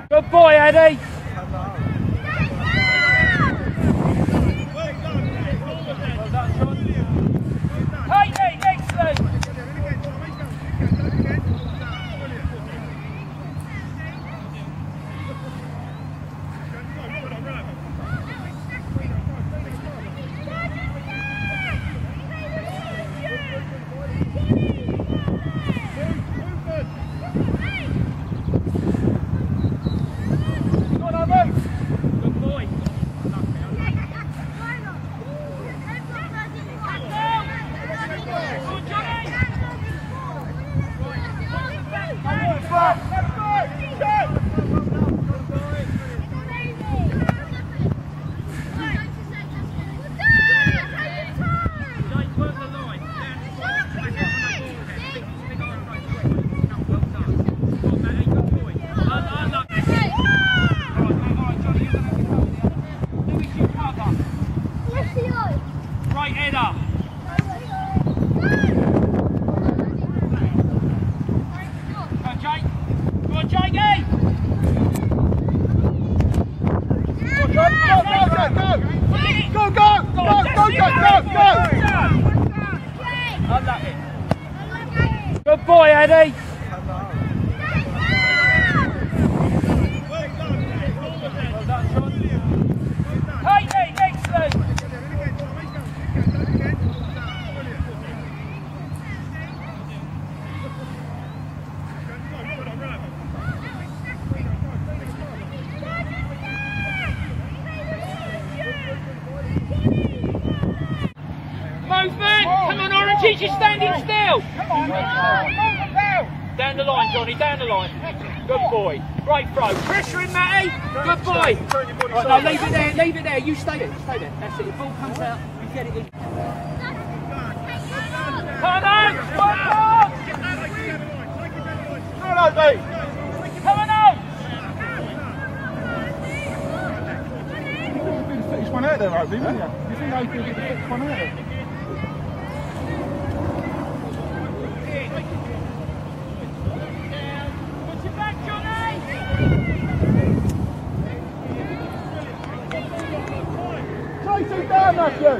Good boy, Eddie. Good boy, Eddie. Movement! Come on, Orange, you're standing still! Down the line, Johnny, down the line. Good boy. Right throw. Pressure in, Matty. Good boy. Right, now leave it there. You stay there. Stay there. That's it. If the ball comes out, you get it in. Come on! Come on! Come on, mate! Come on out! He's one out there, right, didn't you? You think I could get one out there? Down, Matthew!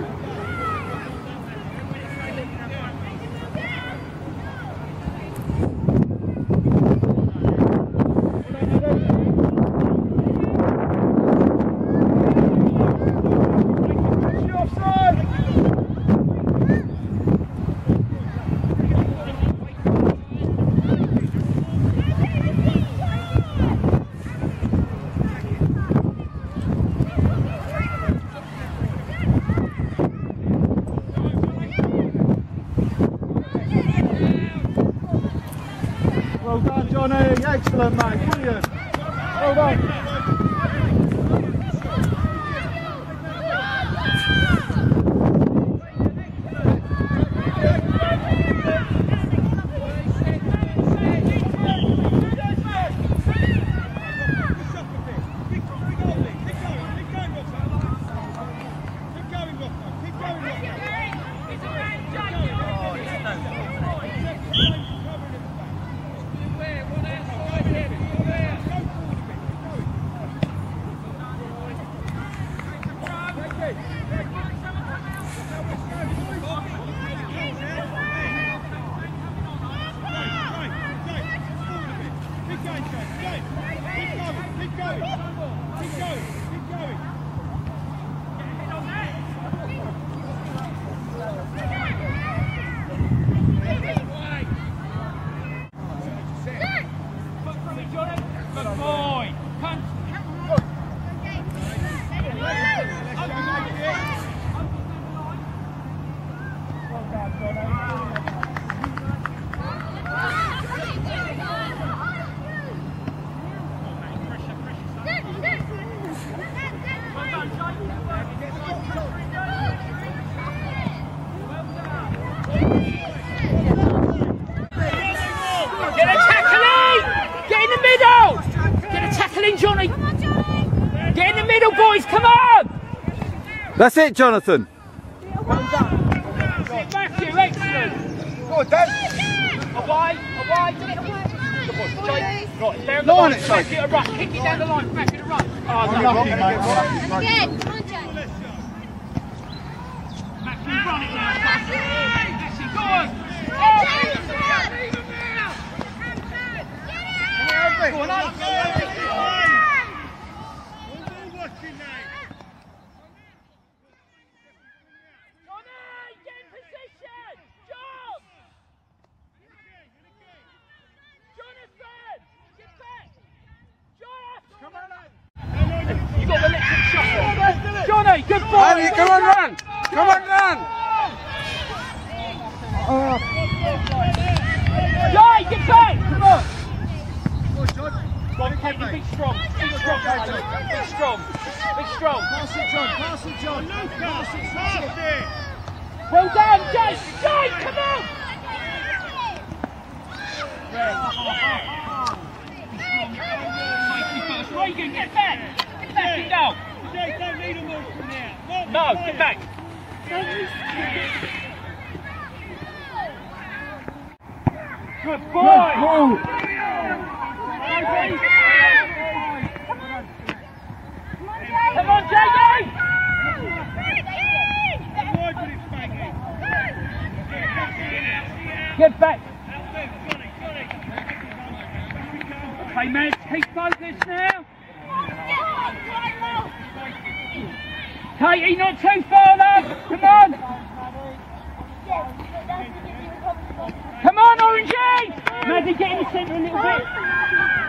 Well done, Johnny. Excellent, mate. Brilliant. Well done. Johnny! Get in the middle, boys, come on! That's it, Jonathan. Well done. Matthew, excellent. Go on, Dan. Away. Good boy, Jake. Right, down the line, back it a run. Kick it down the line, back it a run. Oh, no. Lucky, mate. Again, come on, Jay. Maxie, run it now. Maxie, go on. Go on, you got the electric shot on. Johnny, good boy. Harry, come on, run! Come on, run! Jay, get back! Come on! Go on, Katie, be strong. Be strong, Katie. Be strong. Be strong. Pass it, John. Pass it, John. Pass it, pass it. Well done, Jay. Jay, come on! Regan, get back! Get back and go! Jay, don't need a move from there. No, get back! Good boy! Come on, Jamie! Get back! Okay, man, keep focused now. Katie, not too far, love. Come on. Come on, Orangey. Maddie, get in the centre a little bit.